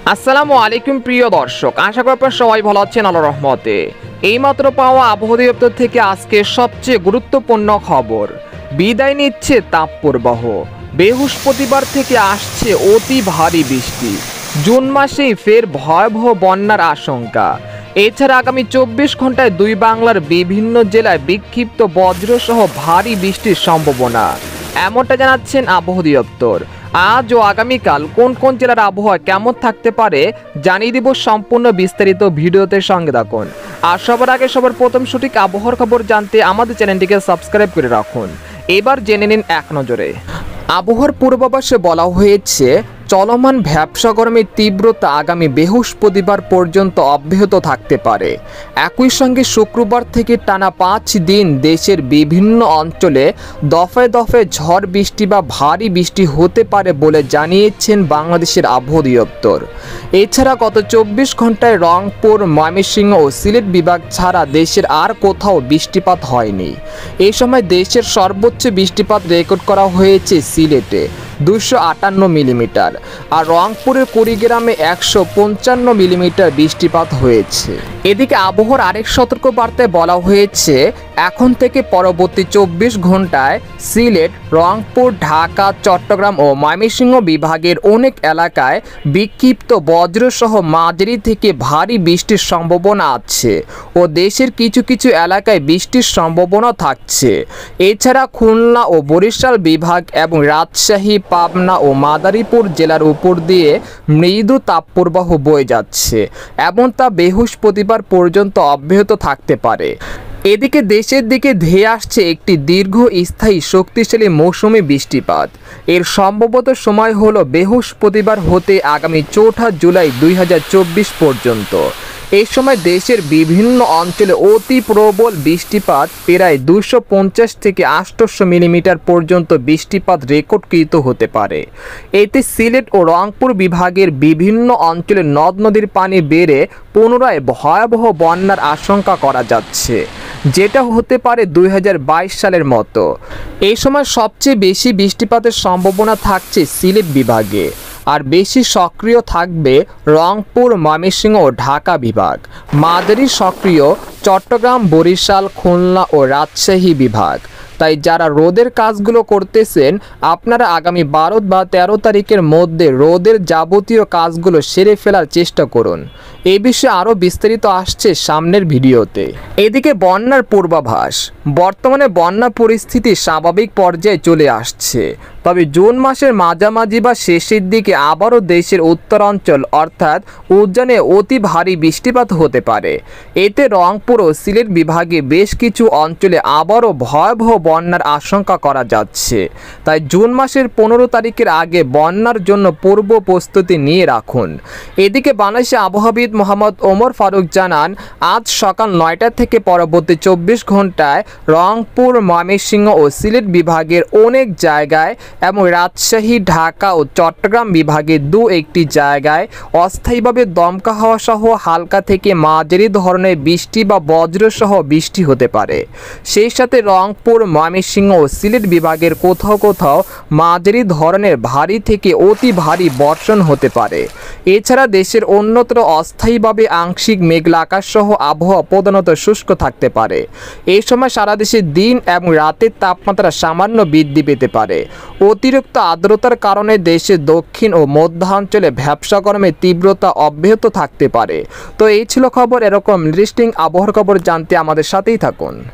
আসসালামু আলাইকুম প্রিয় দর্শক, আশা করি আপনারা সবাই ভালো আছেন আল্লাহর রহমতে। এইমাত্র পাওয়া আবহাওয়া দপ্তর থেকে আজকে সবচেয়ে গুরুত্বপূর্ণ খবর, বিদায় নিচ্ছে তাপপ্রবাহ। বৃহস্পতিবার থেকে আসছে অতি ভারী বৃষ্টি, জুন মাসেই ফের ভয়াবহ বন্যার আশঙ্কা। এছাড়া আগামী 24 ঘন্টায় দুই বাংলার বিভিন্ন জেলায় বিক্ষিপ্ত বজ্রসহ ভারী বৃষ্টির সম্ভাবনা, এমনটা জানাচ্ছেন আবহাওয়া দপ্তর। আজ ও আগামীকাল কোন কোন জেলার আবহাওয়া কেমন থাকতে পারে জানিয়ে দিব সম্পূর্ণ বিস্তারিত ভিডিওতে, সঙ্গে থাকুন। আর সবার আগে সবার প্রথম সঠিক আবহাওয়ার খবর জানতে আমাদের চ্যানেলটিকে সাবস্ক্রাইব করে রাখুন। এবার জেনে নিন এক নজরে। আবহাওয়ার পূর্বাভাসে বলা হয়েছে, চলমান ভ্যাপসা গরমের তীব্রতা আগামী বৃহস্পতিবার পর্যন্ত অব্যাহত থাকতে পারে। একই সঙ্গে শুক্রবার থেকে টানা 5 দিন দেশের বিভিন্ন অঞ্চলে দফায় দফায় ঝড় বৃষ্টি বা ভারী বৃষ্টি হতে পারে বলে জানিয়েছেন বাংলাদেশের আবহাওয়া দপ্তর। এছাড়া গত 24 ঘন্টায় রংপুর, ময়মনসিংহ ও সিলেট বিভাগ ছাড়া দেশের আর কোথাও বৃষ্টিপাত হয়নি। এই সময় দেশের সর্বোচ্চ বৃষ্টিপাত রেকর্ড করা হয়েছে সিলেটে 258 মিলিমিটার, আর রংপুরের কুড়িগ্রামে 155 মিলিমিটার বৃষ্টিপাত হয়েছে। এদিকে আবহাওয়ার আরেক সতর্ক বার্তায় বলা হয়েছে, এখন থেকে পরবর্তী 24 ঘন্টায় সিলেট, রংপুর, ঢাকা, চট্টগ্রাম ও ময়মনসিংহ বিভাগের অনেক এলাকায় বিক্ষিপ্ত বজ্রসহ মাঝারি থেকে ভারী বৃষ্টির সম্ভাবনা আছে ও দেশের কিছু কিছু এলাকায় বৃষ্টির সম্ভাবনা থাকছে। এছাড়া খুলনা ও বরিশাল বিভাগ এবং রাজশাহী, পাবনা ও মাদারীপুর জেলার উপর দিয়ে মৃদু তাপপ্রবাহ বয়ে যাচ্ছে এবং তা বৃহস্পতিবার পর্যন্ত অব্যাহত থাকতে পারে। এদিকে দেশের দিকে ধেয়ে আসছে একটি দীর্ঘস্থায়ী শক্তিশালী মৌসুমি বৃষ্টিপাত। এর সম্ভবত সময় হলো বৃহস্পতিবার হতে আগামী 4 জুলাই 2024 পর্যন্ত। এই সময় দেশের বিভিন্ন অঞ্চলে অতি প্রবল বৃষ্টিপাত, প্রায় 250 থেকে 800 মিলিমিটার পর্যন্ত বৃষ্টিপাত রেকর্ডকৃত হতে পারে। এতে সিলেট ও রংপুর বিভাগের বিভিন্ন অঞ্চলে নদ নদীর পানি বেড়ে পুনরায় ভয়াবহ বন্যার আশঙ্কা করা যাচ্ছে, যেটা হতে পারে 2022 সালের মতো। এই সময় সবচেয়ে বেশি বৃষ্টিপাতের সম্ভাবনা থাকছে সিলেট বিভাগে, আর বেশি সক্রিয় থাকবে রংপুর, ময়মনসিংহ ও ঢাকা বিভাগ। মাঝারি সক্রিয় চট্টগ্রাম, বরিশাল, খুলনা ও রাজশাহী বিভাগ। তাই যারা রোদের কাজগুলো করতেছেন, আপনারা আগামী 12 বা 13 তারিখের মধ্যে রোদের যাবতীয় কাজগুলো সেরে ফেলার চেষ্টা করুন। এই বিষয়ে আরও বিস্তারিত আসছে সামনের ভিডিওতে। এদিকে বন্যার পূর্বাভাস, বর্তমানে বন্যা পরিস্থিতি স্বাভাবিক পর্যায়ে চলে আসছে, তবে জুন মাসের মাঝামাঝি বা শেষের দিকে আবারও দেশের উত্তরাঞ্চল অর্থাৎ উজানে অতি ভারী বৃষ্টিপাত হতে পারে। এতে রংপুর ও সিলেট বিভাগে বেশ কিছু অঞ্চলে আবারও ভয়াবহ বন্যার আশঙ্কা করা যাচ্ছে। তাই জুন মাসের 15 তারিখের আগে বন্যার জন্য পূর্ব প্রস্তুতি নিয়ে রাখুন। এদিকে বাংলাদেশের আবহাওয়াবিদ মোহাম্মদ ওমর ফারুক জানান, আজ সকাল 9টা থেকে পরবর্তী 24 ঘন্টায় রংপুর, ময়মনসিংহ ও সিলেট বিভাগের অনেক জায়গায় এবং রাজশাহী, ঢাকা ও চট্টগ্রাম বিভাগের 2-1টি জায়গায় অস্থায়ীভাবে দমকা হাওয়া সহ হালকা থেকে মাঝারি ধরনের বৃষ্টি বা বজ্রসহ বৃষ্টি হতে পারে। সেই সাথে রংপুর, ময়মনসিংহ ও সিলেট বিভাগের কোথাও কোথাও মাঝারি ধরনের ভারী থেকে অতি ভারী বর্ষণ হতে পারে। এছাড়া দেশের অন্যত্র অস্থায়ীভাবে আংশিক মেঘলা আকাশ সহ আবহাওয়া প্রধানত শুষ্ক থাকতে পারে। এই সময় সারা দেশে দিন এবং রাতের তাপমাত্রা সামান্য বৃদ্ধি পেতে পারে। অতিরিক্ত আর্দ্রতার কারণে দেশের দক্ষিণ ও মধ্যাঞ্চলে ভ্যাপসা গরমের তীব্রতা অব্যাহত থাকতে পারে। তো এই ছিল খবর। এরকম ইন্টারেস্টিং আবহাওয়ার খবর জানতে আমাদের সাথেই থাকুন।